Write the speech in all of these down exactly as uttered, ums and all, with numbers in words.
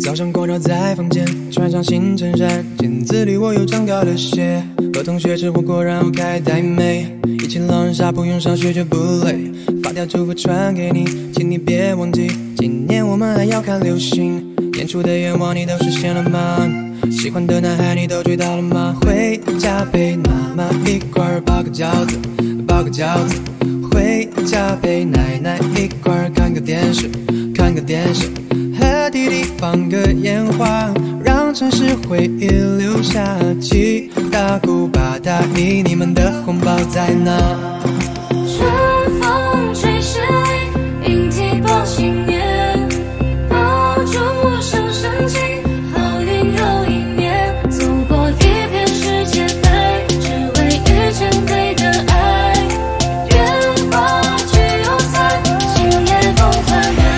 早上光照在房间，穿上新衬衫，镜子里我又长高了些。和同学吃火锅，然后开台妹，一起狼人杀，不用上学就不累。发条祝福传给你，请你别忘记，今年我们还要看流星。演出的愿望你都实现了吗？喜欢的男孩你都追到了吗？回家陪妈妈一块儿包个饺子，包个饺子。回家陪奶奶一块儿看个电视，看个电视。和弟弟放个烟花，让城市回忆留下。七大姑八大姨，你们的红包在哪？ 春风吹十里，莺啼报新年，爆竹声声起，好运又一年。走过一片世界杯，只为遇见对的爱。愿花聚又散，今夜共团圆。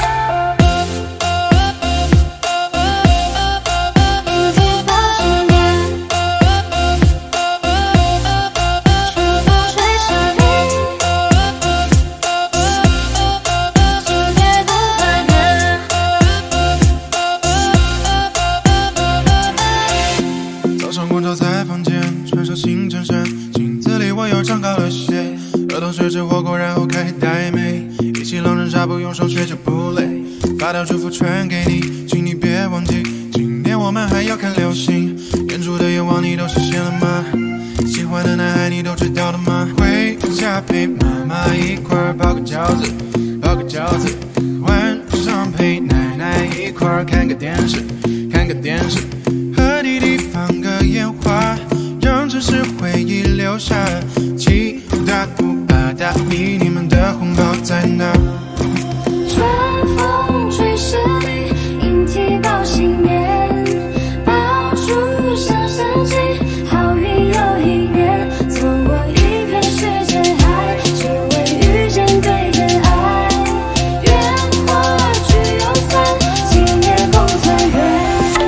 在房间穿上新衬衫，镜子里我又长高了些。和同学吃火锅，然后开台妹，一起狼人杀，不用上学就不累。发条祝福传给你，请你别忘记，今年我们还要看流星。演出的愿望你都实现了吗？喜欢的男孩你都追到了吗？回家陪妈妈一块儿包个饺子，包个饺子。晚上陪奶奶一块儿看个电视，看个电视。和弟弟放个烟花，让城市回忆留下。七大姑八大姨，你们的红包在哪？ 春风吹十里，莺啼报新年，爆竹声声起，好运又一年。走过一片世界海，只为遇见对的爱。愿花聚又散，今夜共团圆。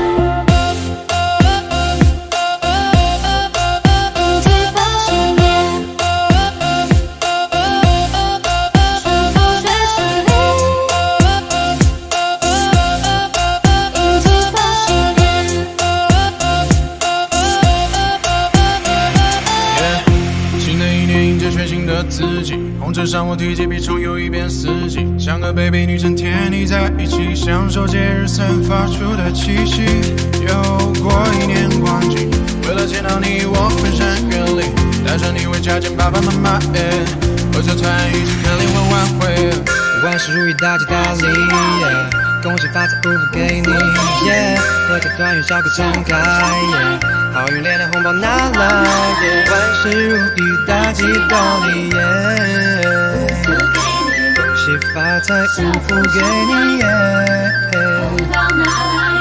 自己红尘上我提起笔重游一遍四季，像个 baby 女生甜腻在一起，享受节日散发出的气息。又过一年光景，为了见到你我翻山越岭，带着你回家见爸爸妈妈，合着团一起看联欢晚会。 万事如意，大吉大利， yeah, 恭喜发财，祝福给你， yeah, 合家团圆，笑口常开， yeah, 好运连连红包拿来， yeah, 万事如意，大吉大利， yeah, 恭喜发财，祝福给你， yeah, 红包拿来。